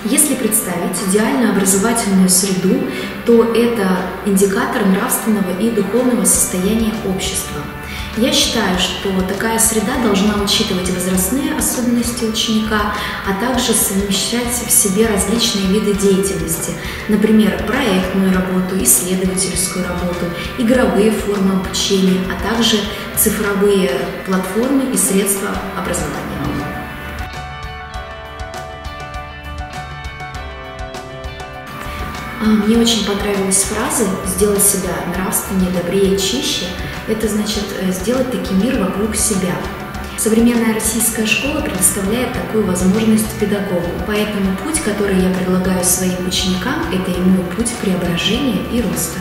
Если представить идеальную образовательную среду, то это индикатор нравственного и духовного состояния общества. Я считаю, что такая среда должна учитывать возрастные особенности ученика, а также совмещать в себе различные виды деятельности, например, проектную работу, исследовательскую работу, игровые формы обучения, а также цифровые платформы и средства образования. Мне очень понравилась фраза «сделать себя нравственнее, добрее, чище». Это значит сделать таки мир вокруг себя. Современная российская школа предоставляет такую возможность педагогу, поэтому путь, который я предлагаю своим ученикам, это и мой путь преображения и роста.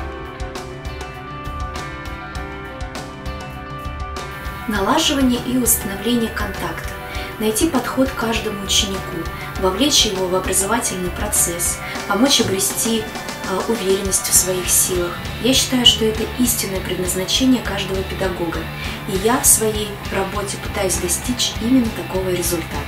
Налаживание и установление контакта. Найти подход к каждому ученику, вовлечь его в образовательный процесс, помочь обрести уверенность в своих силах. Я считаю, что это истинное предназначение каждого педагога, и я в своей работе пытаюсь достичь именно такого результата.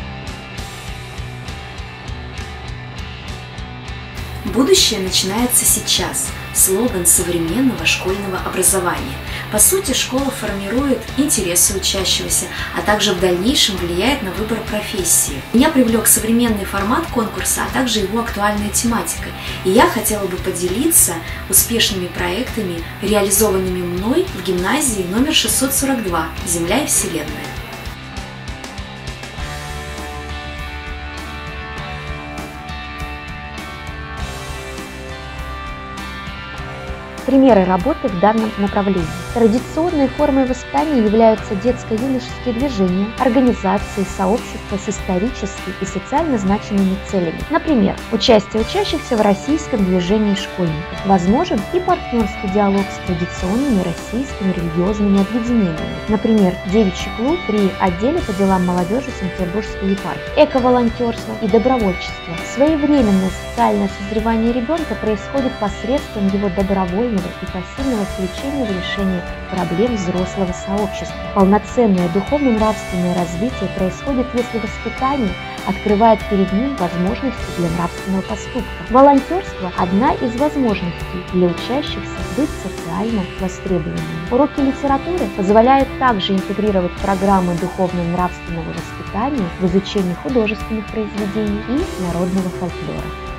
Будущее начинается сейчас. Слоган современного школьного образования. По сути, школа формирует интересы учащегося, а также в дальнейшем влияет на выбор профессии. Меня привлек современный формат конкурса, а также его актуальная тематика. И я хотела бы поделиться успешными проектами, реализованными мной в гимназии номер 642 «Земля и Вселенная». Примеры работы в данном направлении. Традиционной формой воспитания являются детско-юношеские движения, организации, сообщества с исторически и социально значимыми целями. Например, участие учащихся в российском движении школьников. Возможен и партнерский диалог с традиционными российскими религиозными объединениями. Например, девичий клуб при отделе по делам молодежи Санкт-Петербургской епархии. Эко-волонтерство и добровольчество. Своевременное социальное созревание ребенка происходит посредством его добровольного и пассивного включения в решение проблем взрослого сообщества. Полноценное духовно-нравственное развитие происходит, если воспитание открывает перед ним возможности для нравственного поступка. Волонтерство – одна из возможностей для учащихся быть социально востребованными. Уроки литературы позволяют также интегрировать программы духовно-нравственного воспитания в изучение художественных произведений и народного фольклора.